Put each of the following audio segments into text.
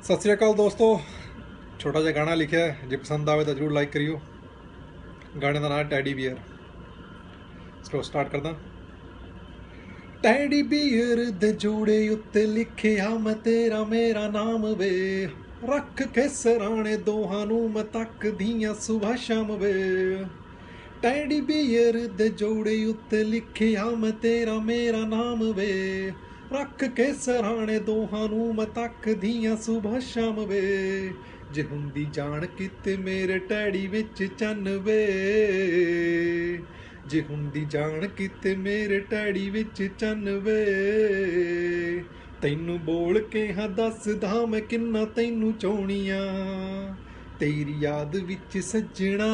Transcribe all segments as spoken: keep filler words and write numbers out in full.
सत श्री अकाल दोस्तों। छोटा जिहा गाना लिखा है, जे पसंद आवे तो जरूर लाइक करियो। गाने का नाम है टैडी बियर। चलो स्टार्ट करदा। टैडी बियर दे जोड़े उत्ते लिखिया मैं तेरा मेरा नाम वे, रख के सराणे दोहां नूं मैं तकदियां सुबह शाम वे। टैडी बियर दे जोड़े उत्ते लिखिया मैं तेरा मेरा नाम वे, रख के सराणे दोहां नूं मैं तकदियां सुबह शाम वे। जे हुंदी जान किते मेरे टैडी विच चन्न वे, जे हुंदी जान किते मेरे टैडी विच चन्न वे। तैनू बोल के हाँ दसदा मैं किन्ना तैनू चाहुणियां, तेरी याद विच सज्जणा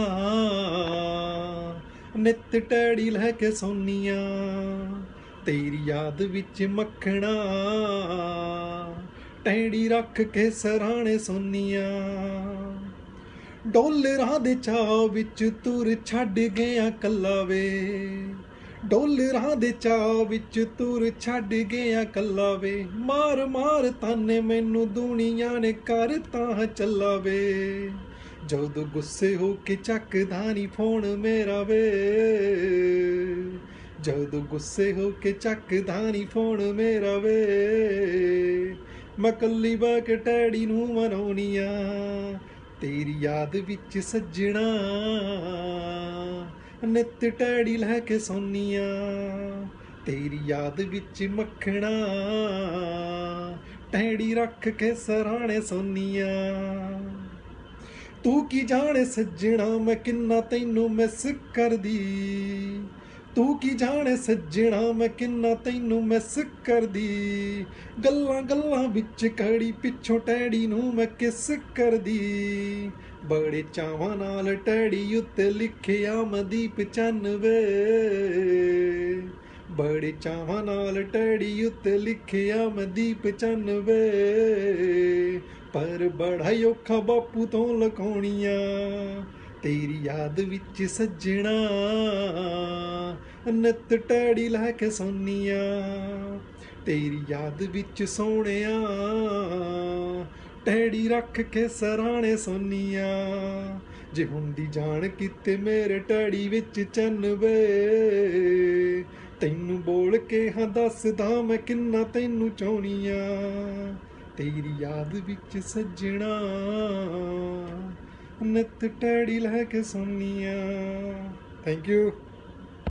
नित टैडी लैके सौनियां, तेरी याद विच मक्खणा टैडी रख के सराणे सोनियां। डॉलरां दे चाऽ विच तुर छड्ड गया कल्ला वे, डॉलरां दे चाऽ विच तुर छड्ड गया कल्ला वे। मार मार ताने मैनू दुनिया ने कर तां चला वे, जदों गुस्से हो के चकदा नी फोन मेरा वे, जदों गुस्से हो के चकदा नी फोन मेरा वे। मैं कल्ली बह के टैडी नूं मनाउणियां, तेरी याद विच सज्जणा नित टैडी लैके सौनियां, तेरी याद विच मक्खणा टैडी रख के सराणे सोनियां। तू की जाने सज्जणा मैं किन्ना तैनू मिस करदी, तू की जाने सज्जणा मैं किन्ना तैनू मिस करदी। गल्लां गल्लां विच कड़ी पिछों टैडी नूं मैं किस करदी, बड़े चावां नाल टैडी उत्ते लिखिया मैं दीप चन्न वे, बड़े चावां नाल टैडी उत्ते लिखिया मैं दीप चन्न वे। पर बड़ा औखा बापू तो लकाउणियां, तेरी याद विच सज्जणा नित टैडी लैके सौनियां, तेरी याद विच सोहणिया टैडी रख के सराणे सोनियां। जे हुंदी जान किते मेरे टैडी विच चन्न वे, तैनू बोल के हाँ दसदा मैं किन्ना तैनू चाहुणियां, तेरी याद विच सज्जणा नित टैडी लैके सौनियां। Thank you.